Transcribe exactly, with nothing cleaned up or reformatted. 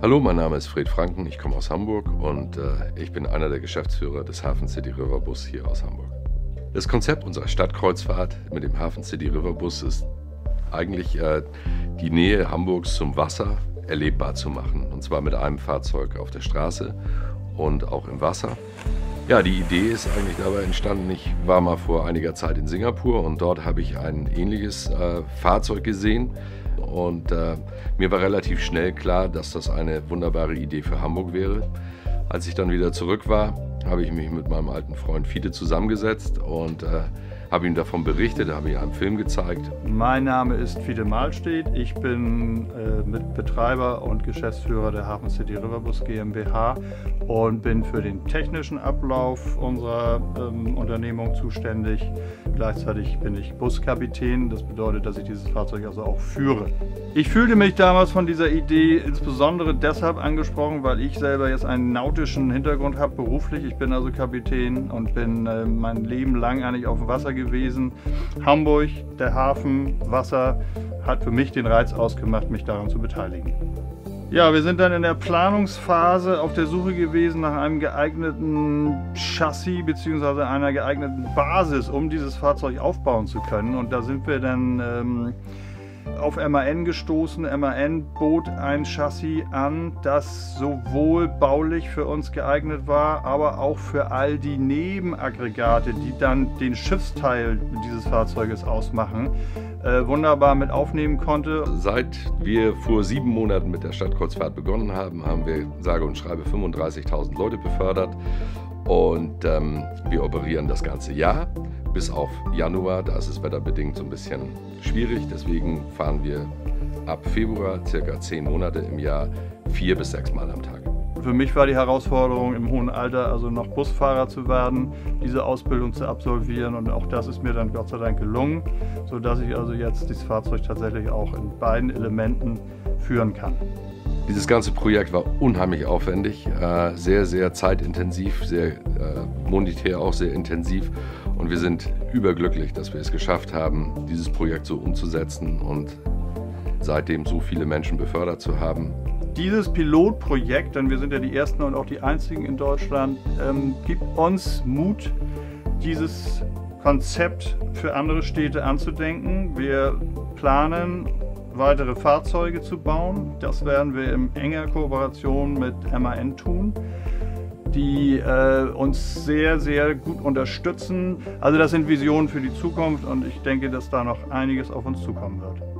Hallo, mein Name ist Fred Franken, ich komme aus Hamburg und äh, ich bin einer der Geschäftsführer des Hafen City River Bus hier aus Hamburg. Das Konzept unserer Stadtkreuzfahrt mit dem Hafen City River Bus ist eigentlich äh, die Nähe Hamburgs zum Wasser erlebbar zu machen, und zwar mit einem Fahrzeug auf der Straße und auch im Wasser. Ja, die Idee ist eigentlich dabei entstanden, ich war mal vor einiger Zeit in Singapur und dort habe ich ein ähnliches äh, Fahrzeug gesehen. Und äh, mir war relativ schnell klar, dass das eine wunderbare Idee für Hamburg wäre. Als ich dann wieder zurück war, habe ich mich mit meinem alten Freund Fiete zusammengesetzt und äh, habe ihm davon berichtet, habe ihm einen Film gezeigt. Mein Name ist Fiete Mahlstedt, ich bin äh, Mitbetreiber und Geschäftsführer der Hafen City River Bus GmbH und bin für den technischen Ablauf unserer ähm, Unternehmung zuständig. Gleichzeitig bin ich Buskapitän, das bedeutet, dass ich dieses Fahrzeug also auch führe. Ich fühlte mich damals von dieser Idee insbesondere deshalb angesprochen, weil ich selber jetzt einen nautischen Hintergrund habe beruflich. Ich bin also Kapitän und bin äh, mein Leben lang eigentlich auf dem Wasser gewesen. Hamburg, der Hafen, Wasser hat für mich den Reiz ausgemacht, mich daran zu beteiligen. Ja, wir sind dann in der Planungsphase auf der Suche gewesen nach einem geeigneten Chassis bzw. einer geeigneten Basis, um dieses Fahrzeug aufbauen zu können. Und da sind wir dann ähm, auf M A N gestoßen. M A N bot ein Chassis an, das sowohl baulich für uns geeignet war, aber auch für all die Nebenaggregate, die dann den Schiffsteil dieses Fahrzeuges ausmachen, äh, wunderbar mit aufnehmen konnte. Seit wir vor sieben Monaten mit der Stadtkreuzfahrt begonnen haben, haben wir sage und schreibe fünfunddreißigtausend Leute befördert. Und ähm, wir operieren das ganze Jahr bis auf Januar, da ist es wetterbedingt so ein bisschen schwierig. Deswegen fahren wir ab Februar circa zehn Monate im Jahr vier bis sechs Mal am Tag. Für mich war die Herausforderung im hohen Alter, also noch Busfahrer zu werden, diese Ausbildung zu absolvieren, und auch das ist mir dann Gott sei Dank gelungen, sodass ich also jetzt dieses Fahrzeug tatsächlich auch in beiden Elementen führen kann. Dieses ganze Projekt war unheimlich aufwendig, äh, sehr, sehr zeitintensiv, sehr äh, monetär auch sehr intensiv, und wir sind überglücklich, dass wir es geschafft haben, dieses Projekt so umzusetzen und seitdem so viele Menschen befördert zu haben. Dieses Pilotprojekt, denn wir sind ja die Ersten und auch die Einzigen in Deutschland, ähm, gibt uns Mut, dieses Konzept für andere Städte anzudenken. Wir planen, weitere Fahrzeuge zu bauen. Das werden wir in enger Kooperation mit M A N tun, die äh, uns sehr, sehr gut unterstützen. Also das sind Visionen für die Zukunft, und ich denke, dass da noch einiges auf uns zukommen wird.